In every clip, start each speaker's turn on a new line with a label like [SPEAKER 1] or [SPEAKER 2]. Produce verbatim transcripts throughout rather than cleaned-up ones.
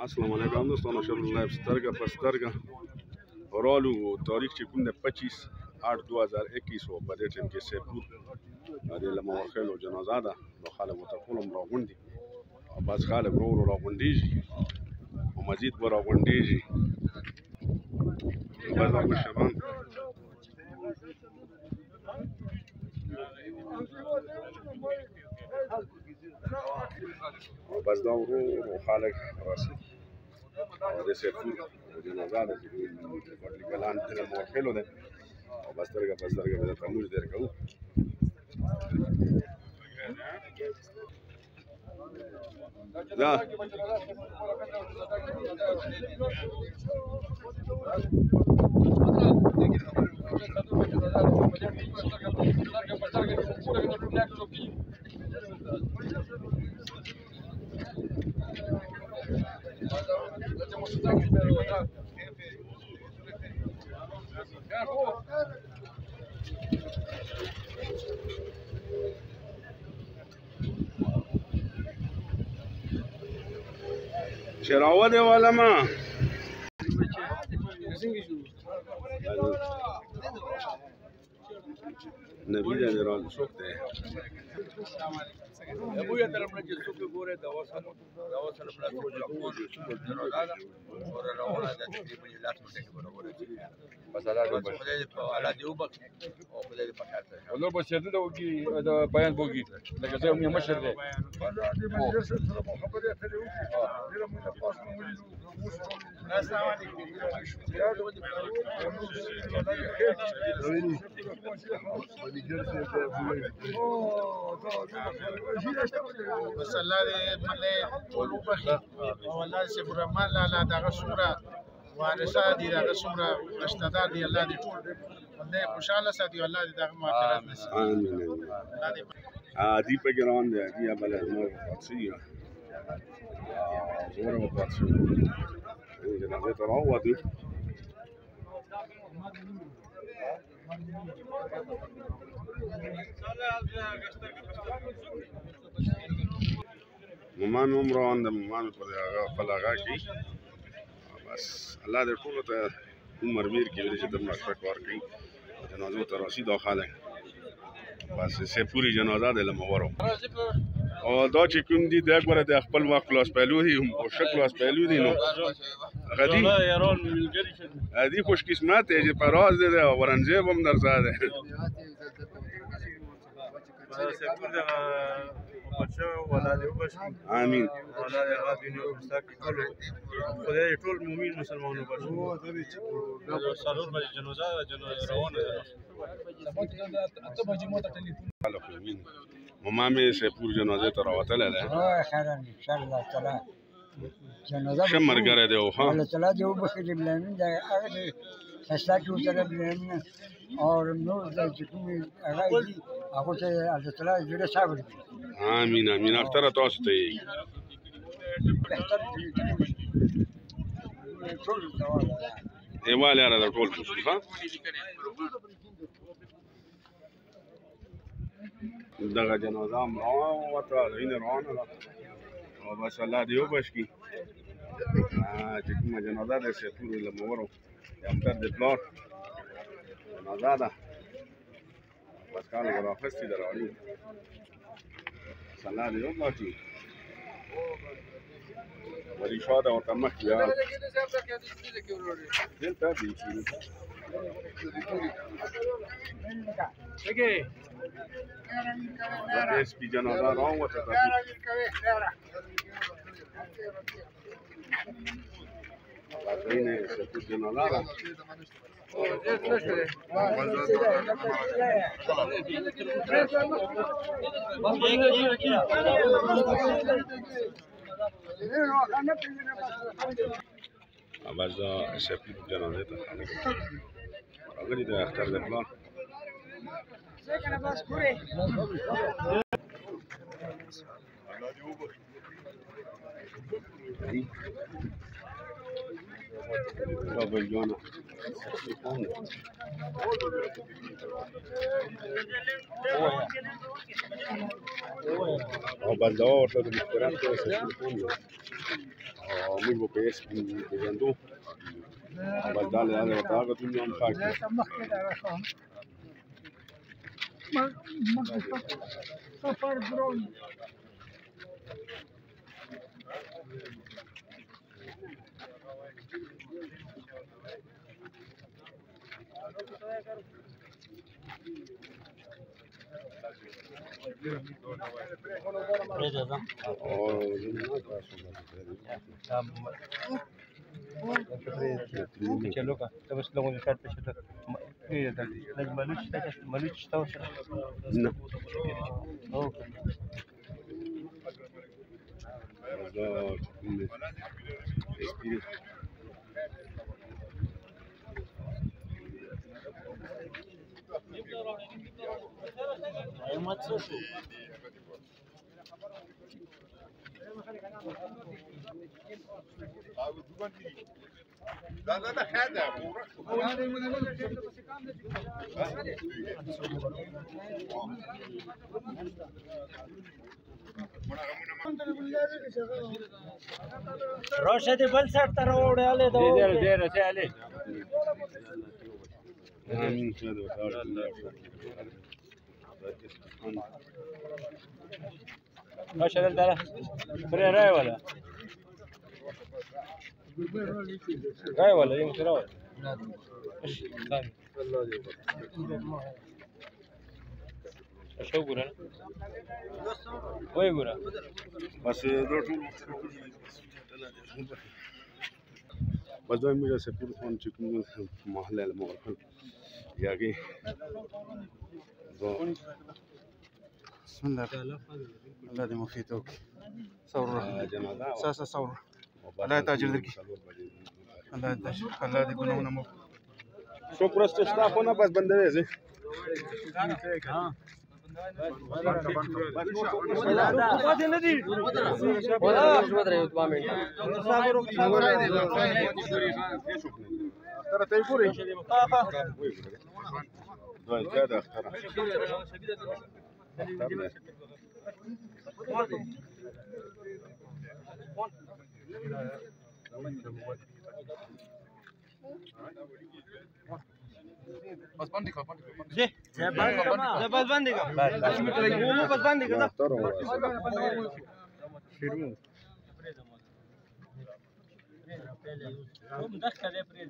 [SPEAKER 1] السلام علیکم دوستانو، شب لایف سترګه په سترګه ورالو تاریخ چې کوم د پچیس آठ دو هزار اکیس و په دې ټیم کې سیپور د لمه ورخیلو جنازه ده. نو خلک ورته ټول هم راغونډي او بس خلک ورو ورو راغونډېږي او مزید به راغونډېږي. بس دا مشران او بس دا ورو ورو خلک راسي او د سیپور جنازه ده چې ګلان د لمه ورخیلو ده او بس سترګه په سترګه به درته موږ درکوو. دا شراوه دی والا ما نبی دا نرال څوک دی؟
[SPEAKER 2] ابویا طرف نه چې څوک ګوره دا وسره دا وسره په ټول ځکو چې څوک دروازه ده او راوړه د تقریبا لاس مټه کې برابر دي. بس الله دې په الله دې وبخ او په دې په خاطر
[SPEAKER 3] ولر به شرط دا وږي دا بیان وږي لکه زه هم مشر دی
[SPEAKER 2] الله دې مجلس سره خبرې اترې وکړي ډېر موږ تاسو مو ویلو. السلام علیکم
[SPEAKER 4] بس الله دې مله ټول وبخي او الله دې صبر الرحمن لاله دغه څومره وارثه دي دغه څومره رشتہ دار دي الله دې ټول باندې خوشاله ساتي الله دې دغه مغفرت نصیب
[SPEAKER 1] امين عادي په ګران دی عادي بل نو واتسي زوره واتسي جنازه ته راووتو. مامان هم روان ده، مامان په خپل هغه کې بس الله دې ټولو ته عمر بیر کړي چې دومره ښه کار کوي. جنازو ته راسي دا خلک بس سیپوري جنازه ده لمه ورو او دا چې کوم دي د اکبر د خپل وخت کلاس پهلو دي هم او شکل کلاس پهلو دي نو غدي غدي خوش قسمت چې پراز ده او ورنځي هم درځه ده
[SPEAKER 2] سیپور دا بچو ولا دې وبشي
[SPEAKER 1] امين
[SPEAKER 2] ولا دې غافي نو مستقي ټول خدای ټول مؤمن مسلمانانو بچو دا سرور باندې جنازه جنازه روانه ده.
[SPEAKER 1] ماما مې سیپور جنازه ته راوتله ده.
[SPEAKER 5] خیر ان شاء الله تعالی جنازه
[SPEAKER 1] ښه ملګری دی او ښه
[SPEAKER 5] الله تعالی دې وبخښي بلنه دا هغه خسته چې وتره بلنه او نور د کومې هغه دي هغه ته الله تعالی دې صبر وکړي.
[SPEAKER 1] امين امين اختر تاسو ته یې
[SPEAKER 5] بهتر ټول ډول
[SPEAKER 1] دیواله را د ټول څه ها دغه جنازه هم راوته وین روانه ده او بس الله دې وبخښي چې کومه جنازه ده سیپور لمه ورو اختر د پلار جنازه ده بس کال راخستې ده راوړي الله دې وبخښي. ولی شاده ورته مخکې یا دلته دی د سپي جنازه راووته بازرینه سپي جنازه ده بس دا سپي جنازه ته خلک راغلي د اختر د پلار بابا جوانا او بنده‌ها ورته د مشترک سره سیستم او موږ به په ایس پېژندو بس دا له هغه هغه دنیا هم ښه کړي
[SPEAKER 5] سفر درون
[SPEAKER 6] چلو کا تب اس لوگوں نے شرط پہ شرط یہ تھا لگ ملوچ تھا ملوچ تھا اس
[SPEAKER 1] نه
[SPEAKER 6] اوکے
[SPEAKER 1] دا اسپیریټ
[SPEAKER 6] قیمت څه شو
[SPEAKER 2] دا دا دا خیر ده
[SPEAKER 6] روشه دې بل سر ته راوړاله دا ډېر ډېر ته علي
[SPEAKER 1] امين خير وتعالى
[SPEAKER 6] روشه دې دره پرې راي ولا راي ولا يوم تراوي الله دې شو ګورا وای ګورا
[SPEAKER 1] بس دا ټول بس دا موږ سره په فون چې کوم محله المعرفه یاګي
[SPEAKER 7] بسم الله الله دې مفید وکړي ثور
[SPEAKER 1] جنازه
[SPEAKER 7] ساسه ثور الله دې اجر درکړي الله دې الله دې ګناهونه مو
[SPEAKER 1] شو پرسته شتا نه بس بندوي زه
[SPEAKER 6] پاتې نه دي ولا شو درې دوه منټه
[SPEAKER 1] ترى تيقولي دوي زيادة اخترع
[SPEAKER 7] بس بندي کا بندي
[SPEAKER 6] زه زه بس باندې کا مو بس باندې کا
[SPEAKER 1] شروع
[SPEAKER 6] هم دخل پرې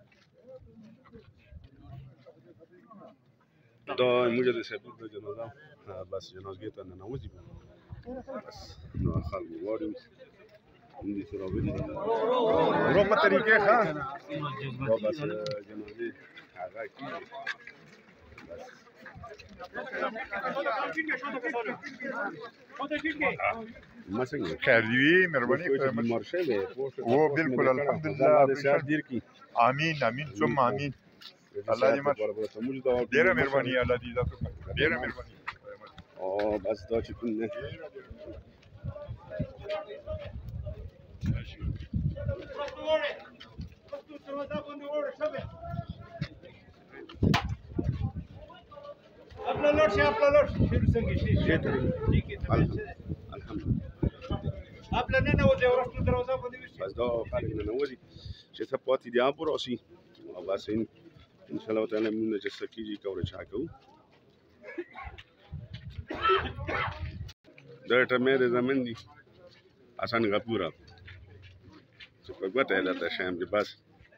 [SPEAKER 1] دا موجود سبب د جنازه بس جنازه ته نه نوځي بس نو خلک وایي دې سره ودی روغ په طریقې ښه دا بس جنازه هغه کی مثلا
[SPEAKER 2] خیر دی مهرباني
[SPEAKER 1] مرشه ده
[SPEAKER 2] او بالکل الحمدلله
[SPEAKER 1] سر دیر کی
[SPEAKER 2] امين امين ثم امين الله دې مت ډیره مهرباني الله دې عزت وکړي ډیره مهرباني
[SPEAKER 1] او بس دا چې کوم نه
[SPEAKER 6] خپل لور شي خپل لور شي څنګه شي
[SPEAKER 1] الحمدلله
[SPEAKER 6] خپل نه نه وځي ورسته دروازه باندې وشي
[SPEAKER 1] بس دا خلک نه نوځي چې څه پاتې دي ابو راسي او بس ان ان شاء الله تعالی موږ چې سکیږي کور چا کوو دا ته مې زمين دي حسن غپورا چې په ګوته لته شام دي بس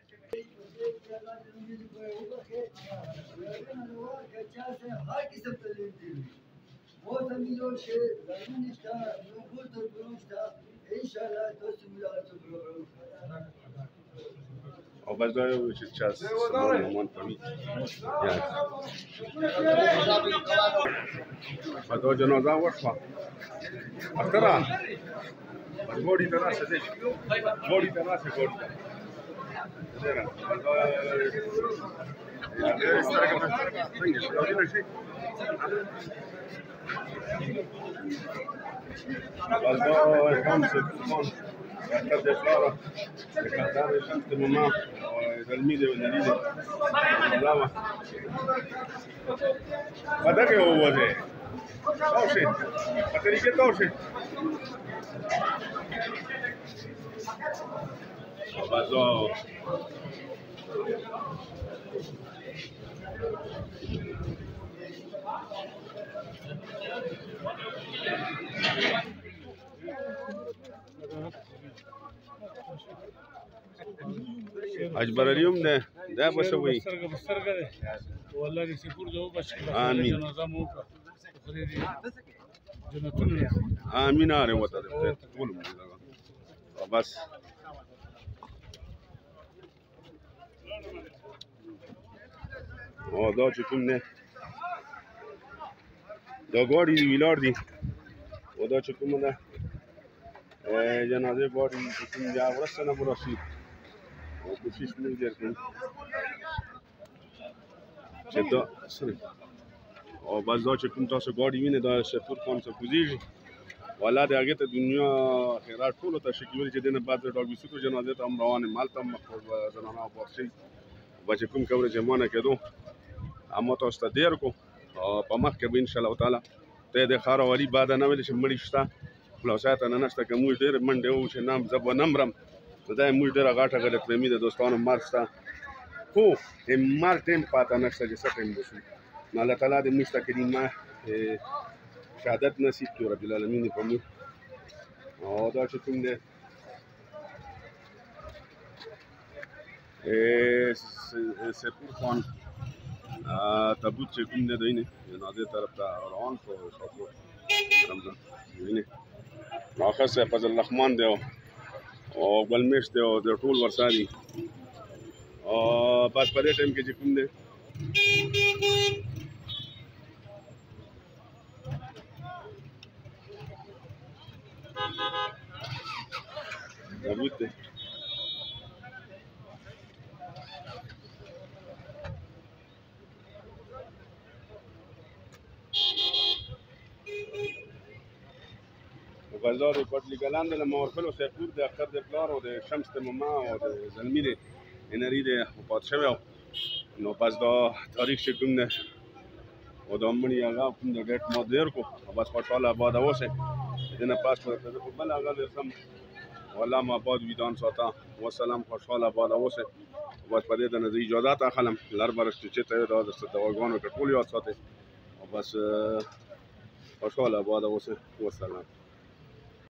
[SPEAKER 1] او بس دا یو چې چا سمون مون پوي یا په دا جنازه ورشوه اخترا ګوډی ته راشه دې ګوډی ته راشه ګوډی ته زرا Baldo Ramsey Guzmán, Alcalde de Flora, secretario de Santa Mamá, del Mide o del Lide, hablaba. ¿Para qué hubo de? Tausi, ¿para qué tausi? او بس دا اجبر اليوم ده دا به څه وایي آمین آمین اره وته ټول بس او دا چې کوم نه دا ګاډي دي ویلار دي او دا چې کوم ده جنازه ګاډي چې کوم بیا ورسته نه برسي او کوشش موږ ډېر کوو چې دا او بس دا چې کوم تاسو ګاډي وینئ دا شفور خان څخه کوزیږي والله د هغې ته دنیا خیرات ټولو ته شکي ویلي چې دې نه بعد د ډاکټر یوسفو جنازې ته هم روان یم هلته هم زنانه وفات شوي به چې کوم کوله جمانه کېدو اما تاسو ته ډېر کړو او په مخ کې به انشاءالله تعالی ته یې د ښار والي بعده نه ویلې چې مړي شته خلاصه ته نه نشته که موږ ډېرې منډې وو چې نه زه به نه مرم نو دا یې موږ ډېره غټه غلطفهمي د دوستانو مرګ شته خو د مرګ ټایم پاته نشته چې څه ټایم وشو نو الله تعالی دې موږ ته کلمه شهادت نصیب کړي رب العالمین په موږ او دا چې کوم دی سپور خان تابوت چې کوم دی دی نه جنازې طرف ته روان شو شاوخوا رمضان وینې آخر صاحب فضل الرحمن دی او ګلمیش دی او د ټول ورسره دي او بس په دې ټایم کې چې کوم دی تابوت دی بازار پټلی کلان د مورفلو سپور د اختر د پلار او د شمس د ماما او د زلمی د انری د وفات شوی نو پس دا تاریخ چې کوم نه او د مړي هغه کوم د ډیټ مو دیر کو بس خوشاله آباد اوسه دنه پاس په بل هغه سم والله ما آباد ویدان ساته والسلام خوشاله آباد اوسه بس په دې د نه اجازه اخلم لر برشت چې ته دا د دواګانو ټول یاد ساته او بس خوشاله آباد اوسه والسلام